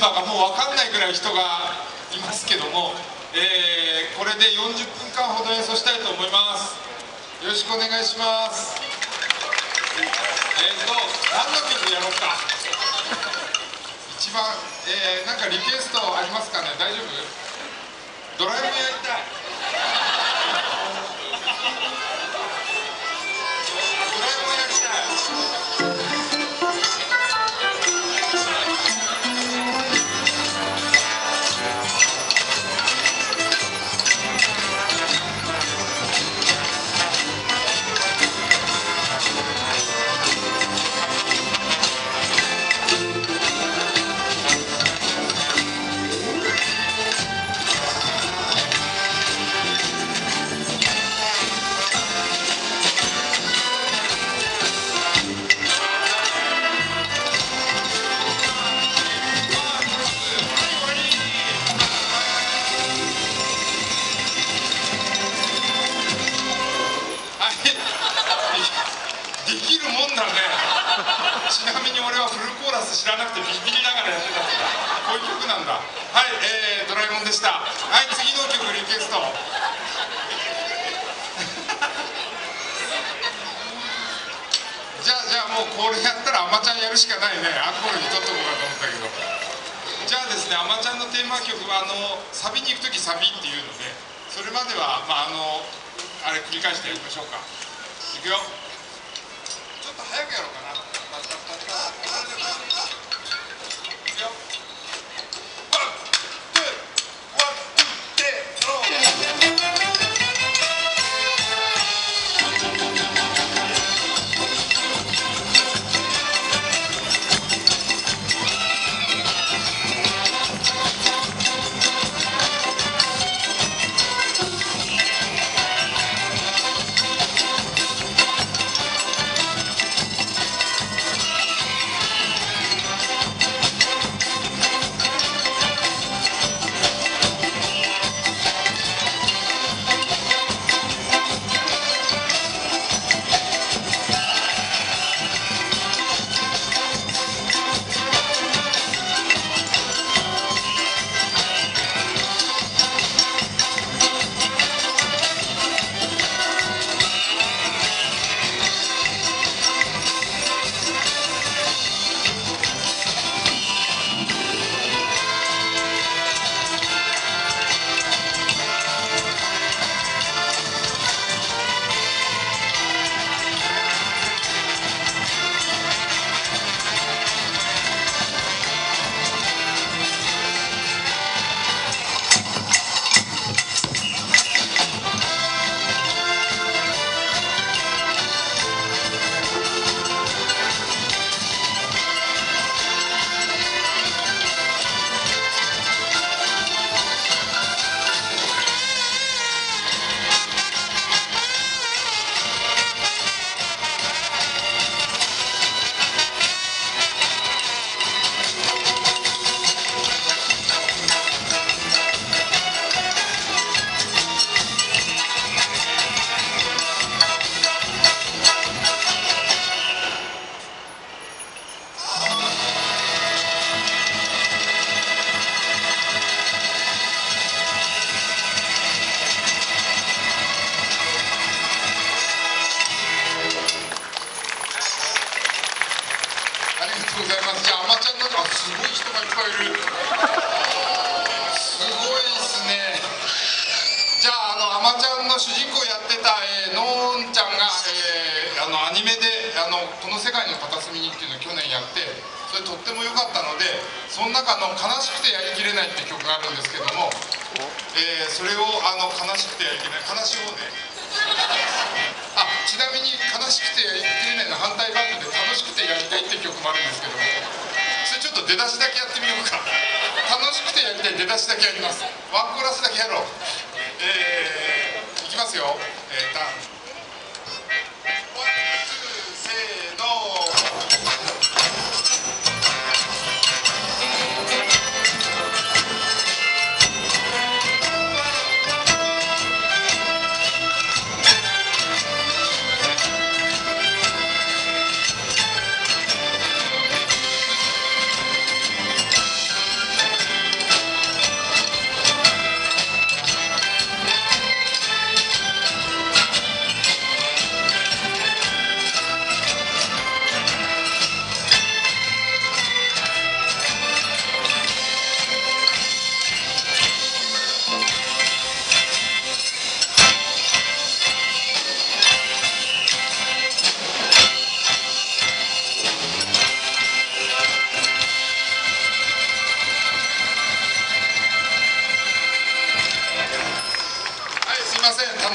バーがもう分かんないぐらい人がいますけども、これで40分間ほど演奏したいと思います。よろしくお願いします。何の曲やろうか。一番、なんかリクエストありますかね。大丈夫？ドラえもんやりたい。ドラえもんやりたい。できるもんだね。ちなみに俺はフルコーラス知らなくてビビりながらやってたんだ。こういう曲なんだ。はい、ドラえもんでした。はい、次の曲リクエスト。じゃあもうこれやったらあまちゃんやるしかないね。アンコールにとっとこうかと思ったけど。じゃあですね、あまちゃんのテーマ曲はサビに行く時サビっていうので、それまではあれ繰り返してやりましょうか。いくよ。ちょっと早くやろうかな。いくよ。ございます。じゃああまちゃんのすごい人がいっぱいいる。すごいですね。じゃああまちゃんの主人公やってた、のんちゃんが、アニメでこの世界の片隅にっていうのを去年やって、それとっても良かったので、その中の悲しくてやりきれないっていう曲があるんですけども、それを悲しくてやりきれない、悲しい方で。ちなみに悲しくてやりきれないの反対バージョンで楽しくてやりたいって曲もあるんですけども、それちょっと出だしだけやってみようか。楽しくてやりたい出だしだけやります。ワンコーラスだけやろう。いきますよ。タンせーの。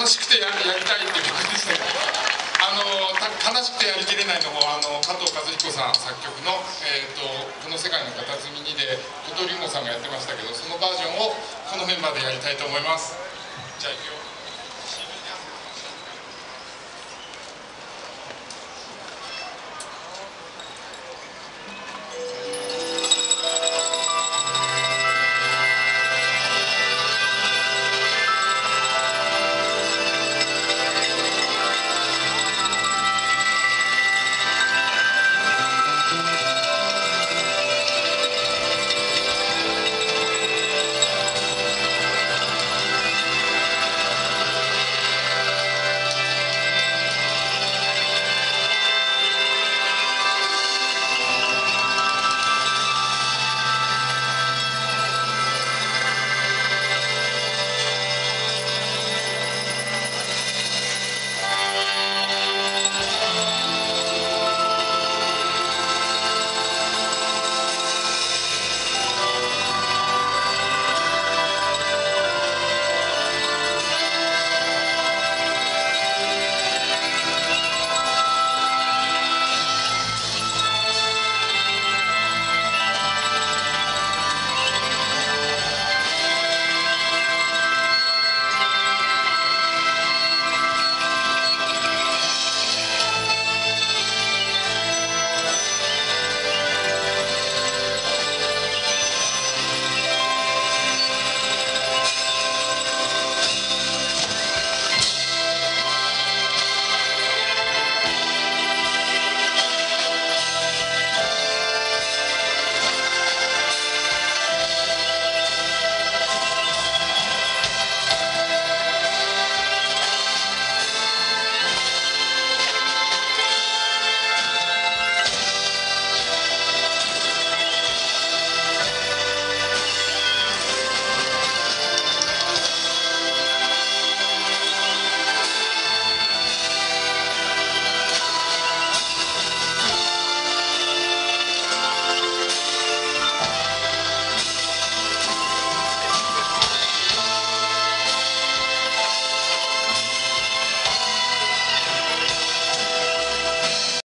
楽しくてやりたいっていう曲でしたけど、悲しくてやりきれないのも加藤和彦さん作曲の「この世界の片隅に」で小鳥りんごさんがやってましたけど、そのバージョンをこのメンバーでやりたいと思います。じゃあいくよ。